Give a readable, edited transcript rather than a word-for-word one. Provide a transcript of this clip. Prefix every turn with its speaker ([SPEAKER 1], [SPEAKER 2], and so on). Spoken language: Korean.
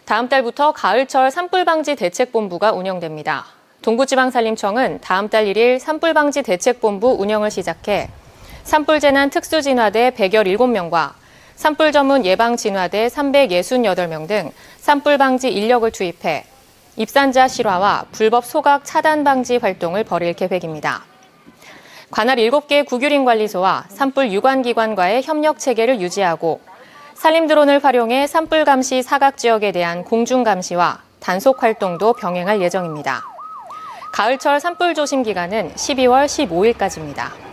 [SPEAKER 1] 다음 달부터 가을철 산불방지 대책본부가 운영됩니다. 동부지방산림청은 다음 달 1일 산불방지 대책본부 운영을 시작해 산불재난 특수진화대 117명과 산불 전문 예방진화대 368명 등 산불방지 인력을 투입해 입산자 실화와 불법 소각 차단 방지 활동을 벌일 계획입니다. 관할 7개 국유林관리소와 산불 유관기관과의 협력 체계를 유지하고 산림 드론을 활용해 산불 감시 사각 지역에 대한 공중 감시와 단속 활동도 병행할 예정입니다. 가을철 산불 조심 기간은 12월 15일까지입니다.